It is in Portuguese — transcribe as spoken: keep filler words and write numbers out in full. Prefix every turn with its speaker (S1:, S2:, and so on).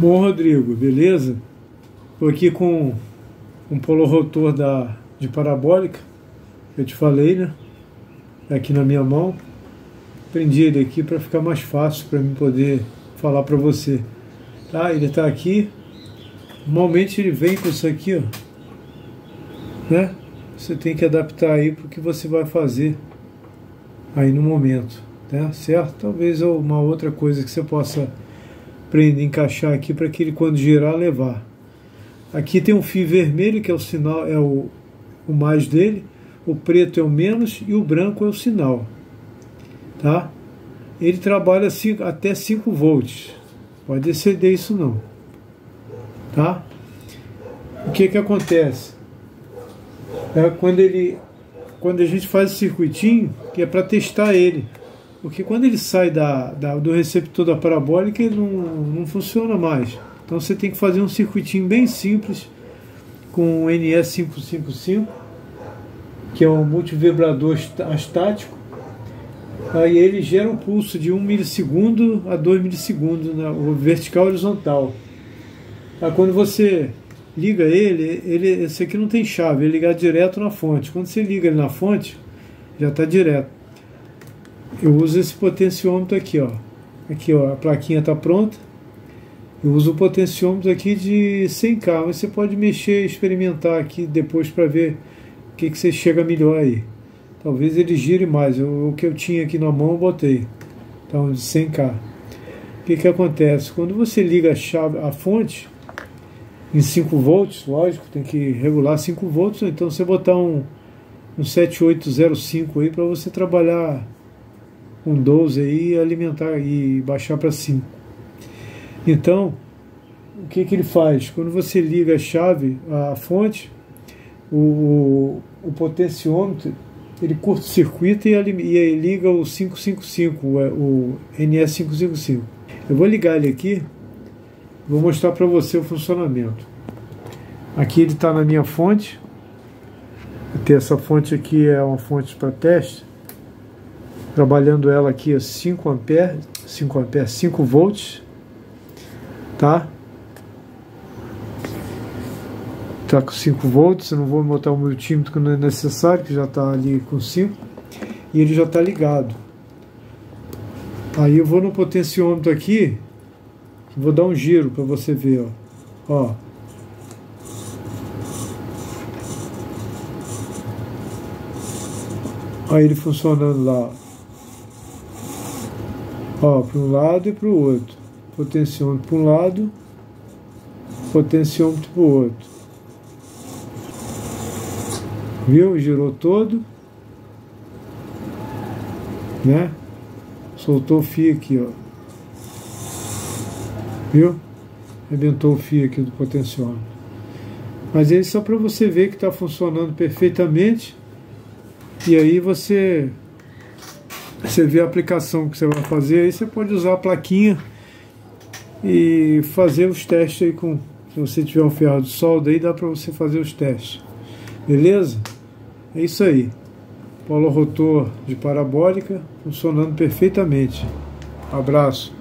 S1: Bom, Rodrigo, beleza? Estou aqui com um polorotor da, de parabólica, que eu te falei, né? Aqui na minha mão. Prendi ele aqui para ficar mais fácil para mim poder falar para você. Tá? Ele está aqui. Normalmente ele vem com isso aqui, ó. Né? Você tem que adaptar aí para o que você vai fazer aí no momento, né? Certo? Talvez uma outra coisa que você possa prender, encaixar aqui para que ele, quando girar, levar. Aqui tem um fio vermelho, que é o sinal, é o, o mais dele, o preto é o menos e o branco é o sinal. Tá? Ele trabalha cinco, até cinco volts. Pode exceder isso não. Tá? O que que acontece? É quando ele, quando a gente faz o circuitinho, que é para testar ele. Porque quando ele sai da, da, do receptor da parabólica, ele não, não funciona mais. Então você tem que fazer um circuitinho bem simples com o N S quinhentos e cinquenta e cinco, que é um multivibrador estático. Aí ele gera um pulso de um milissegundo a dois milissegundos, né, o vertical e horizontal. Aí quando você liga ele, ele, esse aqui não tem chave, ele liga direto na fonte. Quando você liga ele na fonte, já está direto. Eu uso esse potenciômetro aqui, ó. Aqui, ó, a plaquinha está pronta. Eu uso o potenciômetro aqui de cem K, mas você pode mexer, experimentar aqui depois para ver o que, que você chega melhor aí. Talvez ele gire mais. Eu, o que eu tinha aqui na mão eu botei. Então, de cem K. O que, que acontece? Quando você liga a chave, a fonte, em cinco volts, lógico, tem que regular cinco volts, então você botar um, um sete oito zero cinco aí para você trabalhar um doze aí, alimentar e baixar para cinco. Então, o que que ele faz? Quando você liga a chave, a fonte, o, o, o potenciômetro, ele curta-circuita e, e liga o quinhentos e cinquenta e cinco, o, o N S quinhentos e cinquenta e cinco. Eu vou ligar ele aqui, vou mostrar para você o funcionamento. Aqui ele está na minha fonte. Até essa fonte aqui é uma fonte para teste. Trabalhando ela aqui a cinco amperes, cinco amperes, cinco volts, tá? Tá com cinco volts, eu não vou botar o multímetro que não é necessário, que já está ali com cinco, e ele já está ligado. Aí eu vou no potenciômetro aqui, vou dar um giro para você ver, ó. Ó. Aí ele funcionando lá. Ó, para um lado e para o outro. Potenciômetro para um lado, potenciômetro para o outro. Viu? Girou todo. Né? Soltou o fio aqui, ó. Viu? Arrebentou o fio aqui do potenciômetro. Mas é só para você ver que está funcionando perfeitamente. E aí você... Você vê a aplicação que você vai fazer, aí você pode usar a plaquinha e fazer os testes aí com... Se você tiver um ferro de solda aí, dá para você fazer os testes. Beleza? É isso aí. Polorotor de parabólica funcionando perfeitamente. Abraço.